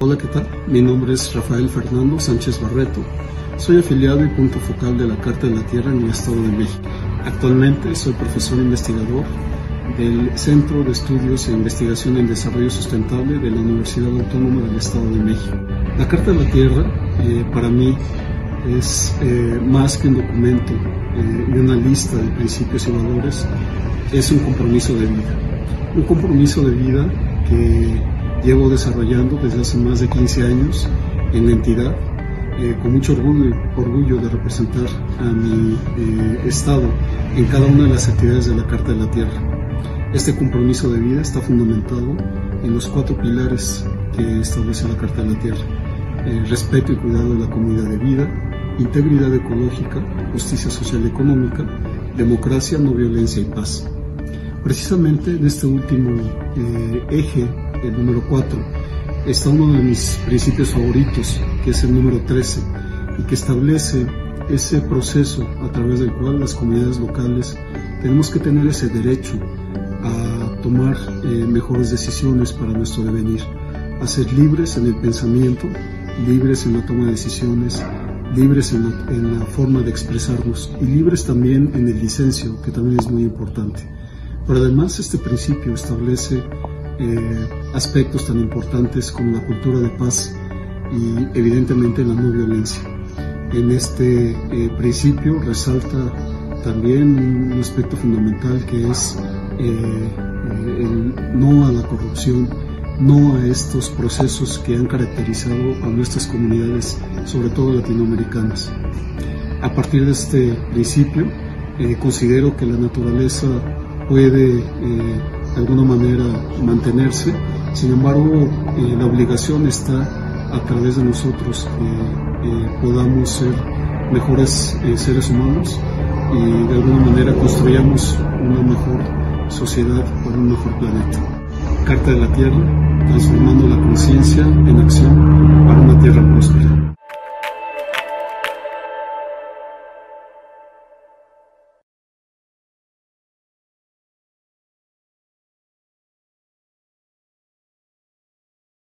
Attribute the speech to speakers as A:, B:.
A: Hola, ¿qué tal? Mi nombre es Rafael Fernando Sánchez Barreto. Soy afiliado y punto focal de la Carta de la Tierra en el Estado de México. Actualmente soy profesor investigador del Centro de Estudios e Investigación en Desarrollo Sustentable de la Universidad Autónoma del Estado de México. La Carta de la Tierra, para mí, es más que un documento y una lista de principios y valores, es un compromiso de vida. Un compromiso de vida que llevo desarrollando desde hace más de 15 años en la entidad, con mucho orgullo de representar a mi estado en cada una de las actividades de la Carta de la Tierra. Este compromiso de vida está fundamentado en los 4 pilares que establece la Carta de la Tierra: respeto y cuidado de la comunidad de vida, integridad ecológica, justicia social y económica, democracia, no violencia y paz. Precisamente en este último eje, el número 4, está uno de mis principios favoritos, que es el número 13, y que establece ese proceso a través del cual las comunidades locales tenemos que tener ese derecho a tomar mejores decisiones para nuestro devenir, a ser libres en el pensamiento, libres en la toma de decisiones, libres en la forma de expresarnos y libres también en el disenso, que también es muy importante. Pero además este principio establece aspectos tan importantes como la cultura de paz y evidentemente la no violencia. En este principio resalta también un aspecto fundamental, que es el no a la corrupción, no a estos procesos que han caracterizado a nuestras comunidades, sobre todo latinoamericanas. A partir de este principio, considero que la naturaleza puede de alguna manera mantenerse. Sin embargo, la obligación está a través de nosotros que podamos ser mejores seres humanos y de alguna manera construyamos una mejor sociedad para un mejor planeta. Carta de la Tierra, transformando la conciencia en acción para una tierra próspera.